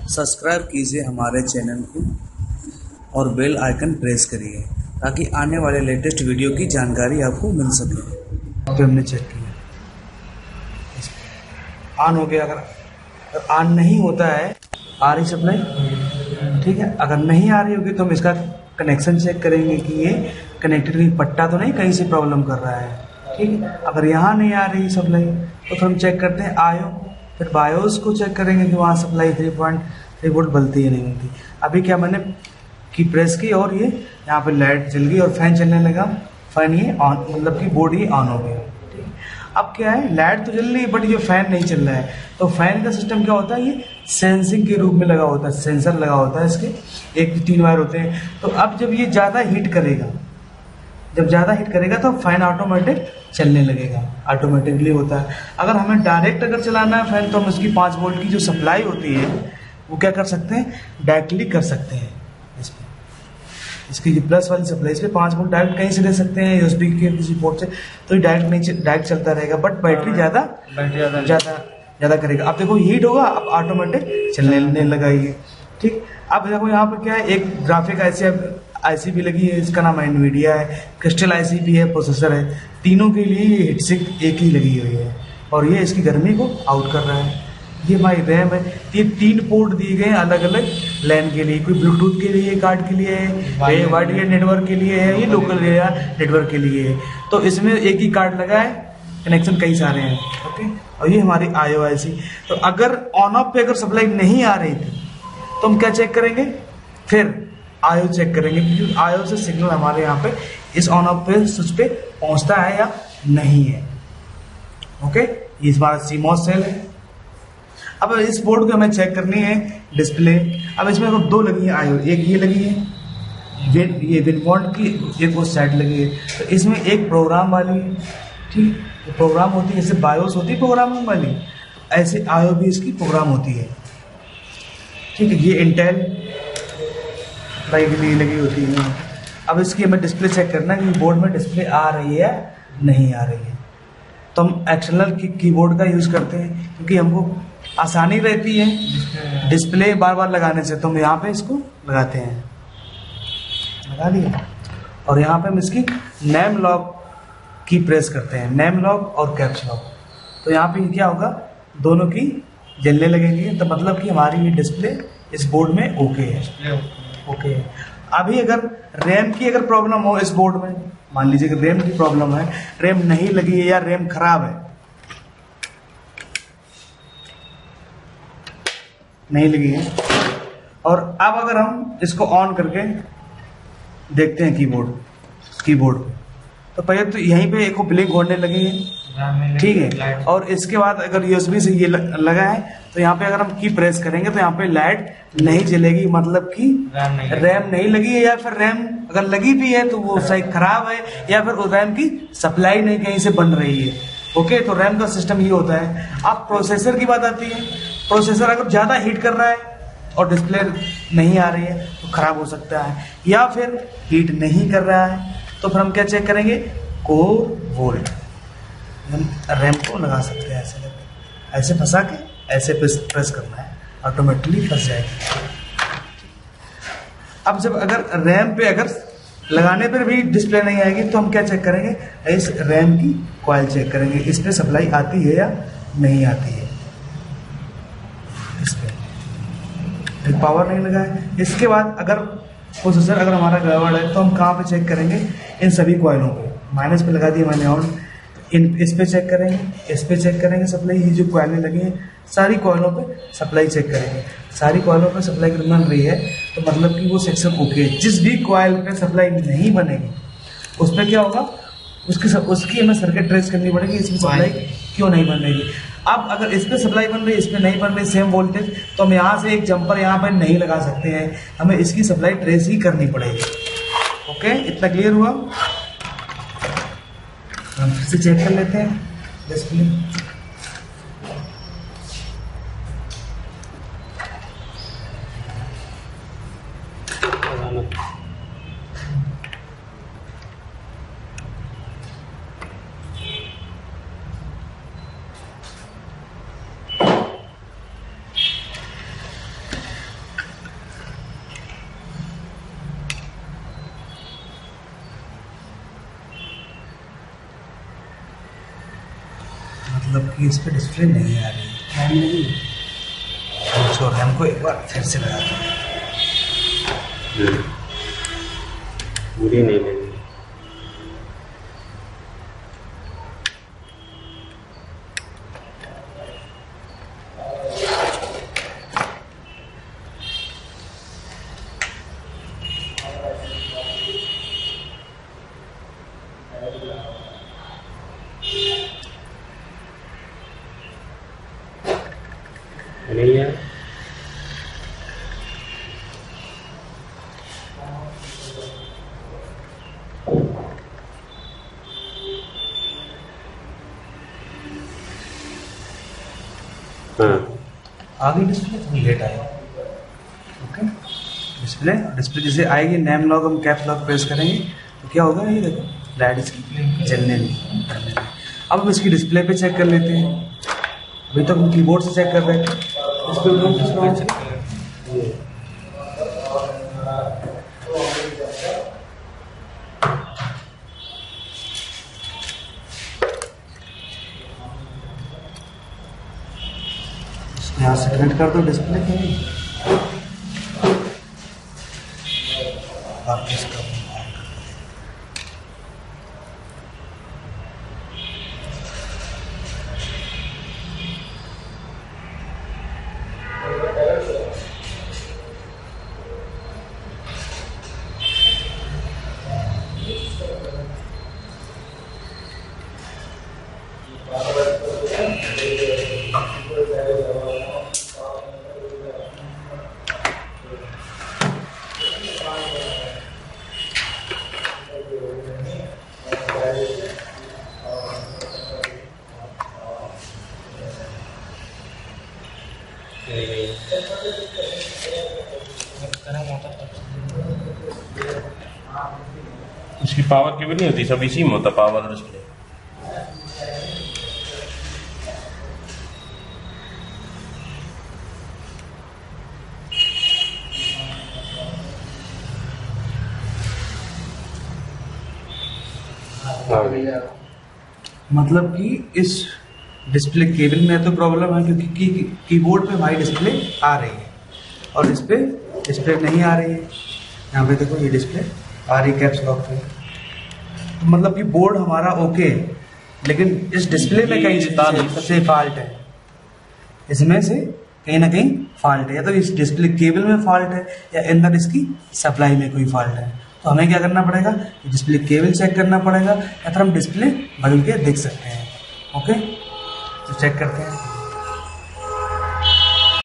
Subscribe कीजिए हमारे channel को और बेल आइकन प्रेस करिए ताकि आने वाले लेटेस्ट वीडियो की जानकारी आपको मिल सके। तो हमने चेक किया, ऑन हो गया। अगर ऑन नहीं होता है, आ रही सप्लाई, ठीक है। अगर नहीं आ रही होगी तो हम इसका कनेक्शन चेक करेंगे कि ये कनेक्टेड कहीं पट्टा तो नहीं कहीं से प्रॉब्लम कर रहा है, ठीक है। अगर यहाँ नहीं आ रही सप्लाई तो फिर हम चेक करते हैं आयो, फिर बायोस को चेक करेंगे कि वहाँ सप्लाई 3.3 वोल्ट बनती है नहीं बनती। अभी क्या मैंने की प्रेस की और ये यहाँ पे लाइट जल गई और फैन चलने लगा। फैन ये ऑन, मतलब कि बोर्ड ये ऑन हो गया, ठीक है। अब क्या है, लाइट तो जल रही है बट ये फैन नहीं चल रहा है। तो फैन का सिस्टम क्या होता है, ये सेंसिंग के रूप में लगा होता है, सेंसर लगा होता है इसके, 1 से 3 वायर होते हैं। तो अब जब ये ज़्यादा हीट करेगा, जब ज़्यादा हीट करेगा तो फैन ऑटोमेटिक चलने लगेगा, ऑटोमेटिकली होता है। अगर हमें डायरेक्ट अगर चलाना है फैन तो हम इसकी 5 वोल्ट की जो सप्लाई होती है वो क्या कर सकते हैं, डायरेक्टली कर सकते हैं। इसमें इसकी जो प्लस वाली सप्लाई इसमें 5 वोल्ट डायरेक्ट कहीं से ले सकते हैं, यूएसबी के किसी पोर्ट से, तो ये डायरेक्ट नहीं, डायरेक्ट चलता रहेगा बट बैटरी ज़्यादा करेगा। अब देखो हीट होगा, अब ऑटोमेटिक चलने लगा ये, ठीक। अब देखो यहाँ पर क्या है, एक ग्राफिक आईसी भी लगी है, इसका नाम एनवीडिया है, क्रिस्टल आईसी भी है, प्रोसेसर है। तीनों के लिए ये हीट सिंक एक ही लगी हुई है और ये इसकी गर्मी को आउट कर रहा है। ये हमारी रैम है। ये 3 पोर्ट दिए गए हैं अलग अलग लैन के लिए, कोई ब्लूटूथ के लिए कार्ड के लिए है, वाईफाई नेटवर्क के लिए है, ये लोकल एरिया नेटवर्क के लिए है। तो इसमें एक ही कार्ड लगा है, कनेक्शन कई सारे हैं, ओके। और ये हमारी आईओ आईसी। तो अगर ऑन ऑफ पे अगर सप्लाई नहीं आ रही थी तो हम क्या चेक करेंगे, फिर आईओ चेक करेंगे क्योंकि आईओ से सिग्नल हमारे यहाँ पे इस ऑन ऑफ पे स्विच पे पहुँचता है या नहीं है, ओके। ये हमारा सीमॉस सेल है। अब इस बोर्ड को हमें चेक करनी है डिस्प्ले। अब इसमें 2 लगी है आईओ, एक ये लगी है, ये विनपॉइंट की, एक वो साइड लगी है। तो इसमें एक प्रोग्राम वाली है, ठीक। तो प्रोग्राम होती है, जैसे बायोस होती है प्रोग्रामिंग वाली, ऐसे आईओ भी इसकी प्रोग्राम होती है, ठीक है। ये इंटेल के लिए लगी होती है। अब इसकी हमें डिस्प्ले चेक करना है कि बोर्ड में डिस्प्ले आ रही है नहीं आ रही है। तो हम एक्सटर्नल कीबोर्ड का यूज़ करते हैं क्योंकि हमको आसानी रहती है डिस्प्ले बार बार लगाने से। तो हम यहाँ पे इसको लगाते हैं, लगा लिया। और यहाँ पे हम इसकी नेम लॉक की प्रेस करते हैं, नेम लॉक और कैप्स लॉक। तो यहाँ पे क्या होगा, दोनों की जलने लगेंगी। तो मतलब कि हमारी ये डिस्प्ले इस बोर्ड में ओके है, ओके है। अभी अगर रैम की अगर प्रॉब्लम हो इस बोर्ड में, मान लीजिए कि रैम की प्रॉब्लम है, रैम नहीं लगी है या रैम खराब है, नहीं लगी है, और अब अगर हम इसको ऑन करके देखते हैं कीबोर्ड पे, तो पहले तो यहीं पे एक ब्लिंक होने लगी है, ठीक है। और इसके बाद अगर यूएसबी से ये लगा है तो यहाँ पे अगर हम की प्रेस करेंगे तो यहाँ पे लाइट नहीं जलेगी, मतलब कि रैम नहीं लगी है, या फिर रैम अगर लगी भी है तो वो शायद खराब है, या फिर रैम की सप्लाई नहीं कहीं से बन रही है, ओके। तो रैम का सिस्टम ये होता है। अब प्रोसेसर की बात आती है। प्रोसेसर अगर ज़्यादा हीट कर रहा है और डिस्प्ले नहीं आ रही है तो खराब हो सकता है, या फिर हीट नहीं कर रहा है तो फिर हम क्या चेक करेंगे, कोर वोल्ट। हम रैम को लगा सकते हैं ऐसे, ऐसे फंसा के ऐसे प्रेस करना है, ऑटोमेटिकली फंस जाएगी। अब जब अगर रैम पे अगर लगाने पर भी डिस्प्ले नहीं आएगी तो हम क्या चेक करेंगे, इस रैम की कॉइल चेक करेंगे, इस पे सप्लाई आती है या नहीं आती है, इस पे पावर नहीं लगा है। इसके बाद अगर प्रोसेसर अगर हमारा गड़बड़ है तो हम कहाँ पे चेक करेंगे, इन सभी कॉइलों पे, माइनस पे लगा दिया मैंने ऑन, इस पे चेक करेंगे, इस पे चेक करेंगे सप्लाई, ये जो कॉइलें लगी हैं सारी कॉइलों पे सप्लाई चेक करेंगे। सारी कॉइलों पे सप्लाई बन रही है तो मतलब कि वो सेक्शन ओके है। जिस भी कॉइल पे सप्लाई नहीं बनेगी उस पर क्या होगा, उसकी हमें सर्किट ट्रेस करनी पड़ेगी, इसमें सप्लाई क्यों नहीं बन रही। अब अगर इस पे सप्लाई बन रही है, इस पे नहीं बन रही सेम वोल्टेज, तो हम यहाँ से एक जंपर यहाँ पर नहीं लगा सकते हैं, हमें इसकी सप्लाई ट्रेस ही करनी पड़ेगी, ओके। इतना क्लियर हुआ। हम फिर से चेक कर लेते हैं डिस्प्ले। मतलब कि इस पर डिस्प्ले नहीं आ रही है। छोड़ रैम को एक बार फिर से लगा दें। बुरी नहीं लगी। नहीं है। आगे डिस्प्ले थोड़ी लेट आएगी। ओके, डिस्प्ले जैसे आएगी, नेम लॉक हम कैप्स लॉक प्रेस करेंगे तो क्या होगा, ये देखो लाइट इसकी जलने नहीं। अब इसकी डिस्प्ले पे चेक कर लेते हैं। अभी तक हम कीबोर्ड से चेक कर रहे थे, यहाँ से कनेक्ट कर दो डिस्प्ले के लिए। उसकी पावर केबल नहीं होती, सब इसी में होता पावर डिस्प्ले। मतलब कि इस डिस्प्ले केबल में तो प्रॉब्लम है, क्योंकि कीबोर्ड पे हमारी डिस्प्ले आ रही है और इस पे डिस्प्ले नहीं आ रही है। यहाँ पे देखो ये डिस्प्ले आ रही कैप्स लॉक पे, तो मतलब कि बोर्ड हमारा ओके है, लेकिन इस डिस्प्ले में कहीं से फॉल्ट है। इसमें से कहीं ना कहीं फॉल्ट है, या तो इस डिस्प्ले केबल में फॉल्ट है या अंदर इसकी सप्लाई में कोई फॉल्ट है। तो हमें क्या करना पड़ेगा, डिस्प्ले केबल चेक करना पड़ेगा, या फिर हम डिस्प्ले बदल के देख सकते हैं। ओके, तो चेक करते हैं।